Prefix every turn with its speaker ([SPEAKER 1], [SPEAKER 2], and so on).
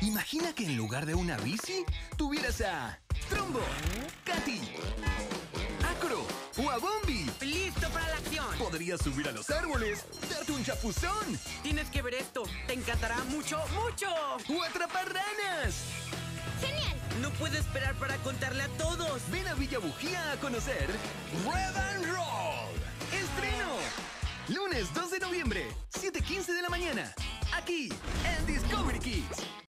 [SPEAKER 1] Imagina que en lugar de una bici, tuvieras a Trombo, Katy, Acro o a Bombi.
[SPEAKER 2] ¡Listo para la acción!
[SPEAKER 1] Podrías subir a los árboles, darte un chapuzón
[SPEAKER 2] Tienes que ver esto. Te encantará mucho, mucho.
[SPEAKER 1] o atrapar ranas.
[SPEAKER 3] ¡Genial!
[SPEAKER 2] No puedo esperar para contarle a todos.
[SPEAKER 1] Ven a Villa Bujía a conocer Red and Roll. ¡Estreno! Lunes 2 de noviembre, 7:15 de la mañana. Aquí, en Discovery Kids.